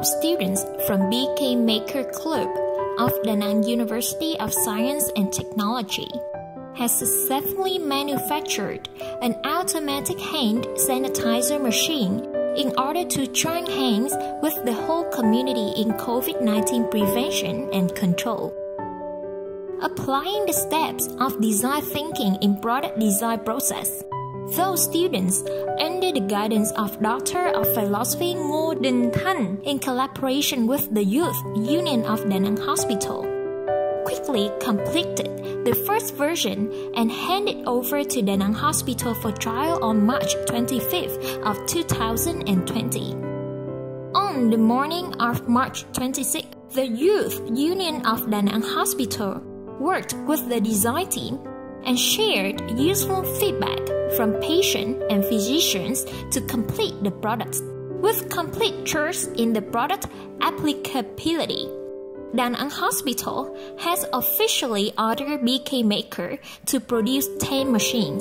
of students from BK Maker Club of Danang University of Science and Technology has successfully manufactured an automatic hand sanitizer machine in order to join hands with the whole community in Covid-19 prevention and control. Applying the steps of design thinking in product design process, those students, under the guidance of Doctor of Philosophy Ngô Đình Thanh in collaboration with the Youth Union of Danang Hospital, quickly completed the first version and handed over to Danang Hospital for trial on March 25th of 2020. On the morning of March 26th, the Youth Union of Danang Hospital worked with the design team and shared useful feedback from patients and physicians to complete the product. With complete trust in the product applicability, Danang Hospital has officially ordered BK Maker to produce 10 machines.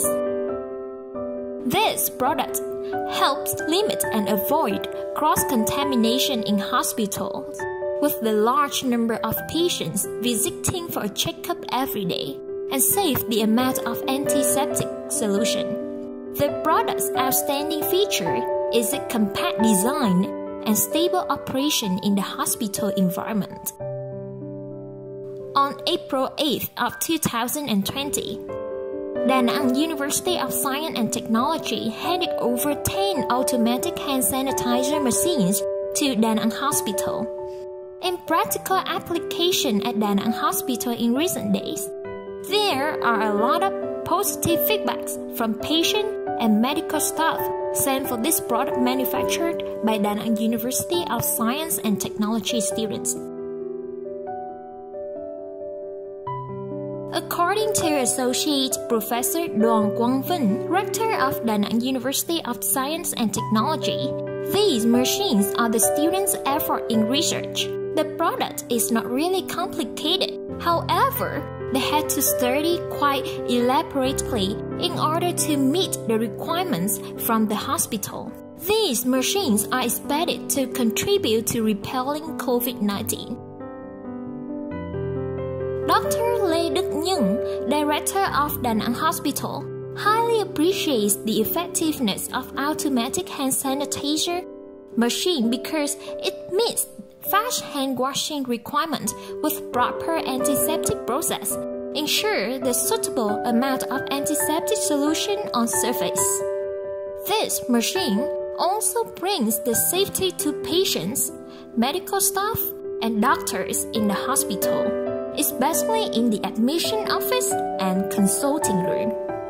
This product helps limit and avoid cross-contamination in hospitals, with the large number of patients visiting for a checkup every day, and save the amount of antiseptic solution. The product's outstanding feature is a compact design and stable operation in the hospital environment. On April 8th of 2020, Danang University of Science and Technology handed over 10 automatic hand sanitizer machines to Danang Hospital. In practical application at Danang Hospital in recent days, there are a lot of positive feedbacks from patient and medical staff sent for this product manufactured by Danang University of Science and Technology students. According to Associate Professor Đoàn Quang Vinh, Rector of Danang University of Science and Technology, these machines are the students' effort in research. The product is not really complicated. However, they had to study quite elaborately in order to meet the requirements from the hospital. These machines are expected to contribute to repelling COVID-19. Dr. Lê Đức Nhân, Director of Danang Hospital, highly appreciates the effectiveness of automatic hand sanitizer machine because it meets fast hand washing requirement with proper antiseptic process, ensure the suitable amount of antiseptic solution on surface. This machine also brings the safety to patients, medical staff, and doctors in the hospital, especially in the admission office and consulting room.